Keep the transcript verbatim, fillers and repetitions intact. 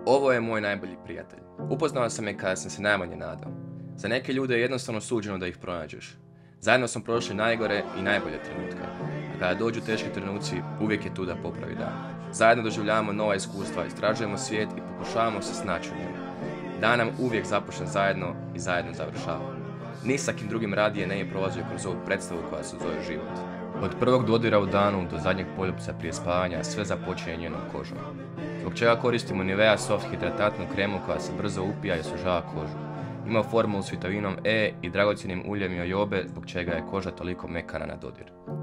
Ovo je moj najbolji prijatelj. Upoznao sam je kada sam se najmanje nadao. Za neke ljude je jednostavno suđeno da ih pronađeš. Zajedno smo prošli najgore i najbolje trenutke. A kada dođu teški trenuci, uvijek je tu da popravi dan. Zajedno doživljavamo nova iskustva, istražujemo svijet i pokušavamo se snaći u njemu. Dan nam uvijek započne zajedno i zajedno završava. Ni sa kim drugim radije ne je prolazio kroz ovu predstavu koja se zove život. Od prvog dodira u danu do zadnjeg poljupca prije spavanja sve započinje njenom kožom. Zbog čega koristimo Nivea Soft hidratantnu kremu koja se brzo upija i osvježava kožu. Ima formulu s vitaminom E i dragocjenim uljem jojobe zbog čega je koža toliko mekana na dodir.